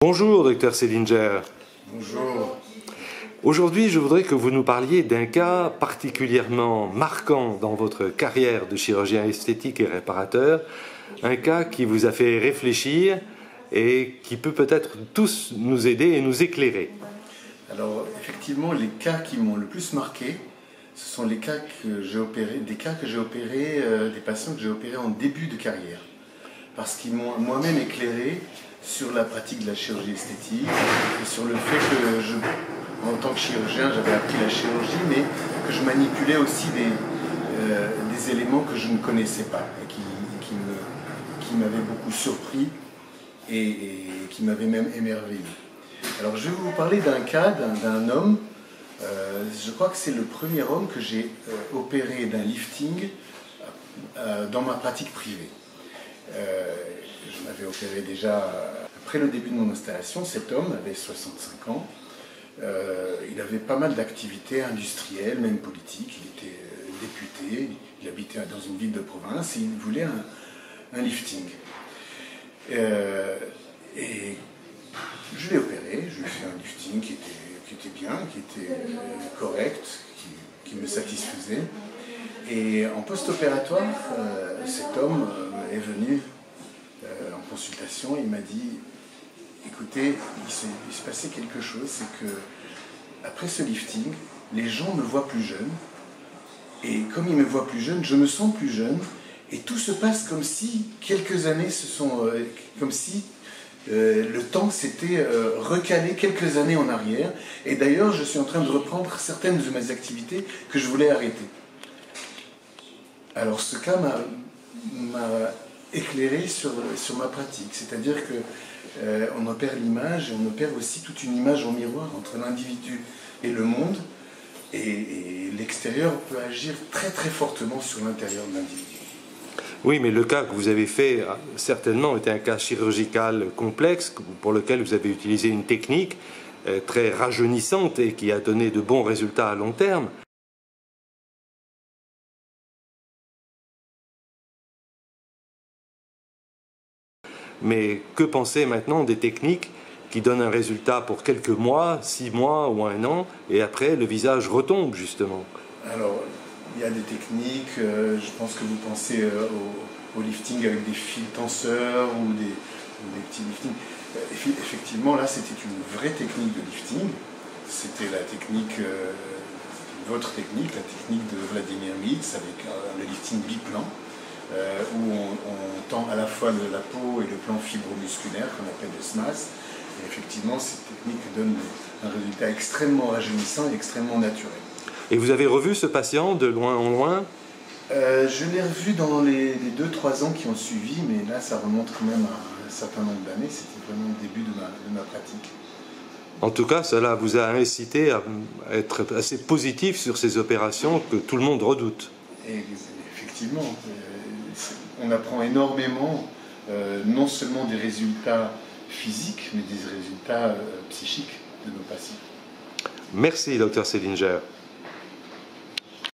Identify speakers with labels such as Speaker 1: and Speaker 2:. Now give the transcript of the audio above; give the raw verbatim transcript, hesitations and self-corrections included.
Speaker 1: Bonjour, docteur Selinger.
Speaker 2: Bonjour.
Speaker 1: Aujourd'hui, je voudrais que vous nous parliez d'un cas particulièrement marquant dans votre carrière de chirurgien esthétique et réparateur, un cas qui vous a fait réfléchir et qui peut peut-être tous nous aider et nous éclairer.
Speaker 2: Alors, effectivement, les cas qui m'ont le plus marqué, ce sont les cas que j'ai opérés, des cas que j'ai opérés, euh, des patients que j'ai opérés en début de carrière. Parce qu'ils m'ont moi-même éclairé sur la pratique de la chirurgie esthétique et sur le fait que, je, en tant que chirurgien, j'avais appris la chirurgie, mais que je manipulais aussi des, euh, des éléments que je ne connaissais pas et qui, qui me, qui m'avaient beaucoup surpris et, et qui m'avaient même émerveillé. Alors, je vais vous parler d'un cas d'un homme. Euh, je crois que c'est le premier homme que j'ai euh, opéré d'un lifting euh, dans ma pratique privée. Euh, je m'avais opéré déjà après le début de mon installation. Cet homme avait soixante-cinq ans. Euh, il avait pas mal d'activités industrielles, même politiques. Il était euh, député, il habitait dans une ville de province et il voulait un, un lifting. Euh, et je l'ai opéré, je lui ai fait un lifting qui était, qui était bien, qui était euh, correct, qui, qui me satisfaisait. Et en post-opératoire, euh, cet homme euh, est venu euh, en consultation, il m'a dit, écoutez, il se, il se passait quelque chose, c'est que après ce lifting, les gens me voient plus jeune, et comme ils me voient plus jeune, je me sens plus jeune, et tout se passe comme si quelques années se sont, euh, comme si euh, le temps s'était euh, recalé quelques années en arrière, et d'ailleurs je suis en train de reprendre certaines de mes activités que je voulais arrêter. Alors ce cas m'a éclairé sur, sur ma pratique, c'est-à-dire que euh, on opère l'image et on opère aussi toute une image en miroir entre l'individu et le monde, et, et l'extérieur peut agir très très fortement sur l'intérieur de l'individu.
Speaker 1: Oui, mais le cas que vous avez fait a certainement été un cas chirurgical complexe pour lequel vous avez utilisé une technique euh, très rajeunissante et qui a donné de bons résultats à long terme. Mais que penser maintenant des techniques qui donnent un résultat pour quelques mois, six mois ou un an, et après le visage retombe justement?
Speaker 2: Alors, il y a des techniques, euh, je pense que vous pensez euh, au, au lifting avec des fils tenseurs ou des, ou des petits liftings. Euh, effectivement, là, c'était une vraie technique de lifting. C'était la technique, euh, votre technique, la technique de Vladimir Mills avec euh, le lifting biplan. Euh, où on, on tend à la fois le, la peau et le plan fibromusculaire qu'on appelle le S M A S. Et effectivement, cette technique donne un résultat extrêmement rajeunissant et extrêmement naturel.
Speaker 1: Et vous avez revu ce patient de loin en loin?
Speaker 2: euh, Je l'ai revu dans les deux trois ans qui ont suivi, mais là, ça remonte quand même à un certain nombre d'années. C'était vraiment le début de ma, de ma pratique.
Speaker 1: En tout cas, cela vous a incité à être assez positif sur ces opérations que tout le monde redoute.
Speaker 2: Et effectivement, on apprend énormément, euh, non seulement des résultats physiques, mais des résultats euh, psychiques de nos patients.
Speaker 1: Merci, docteur Selinger.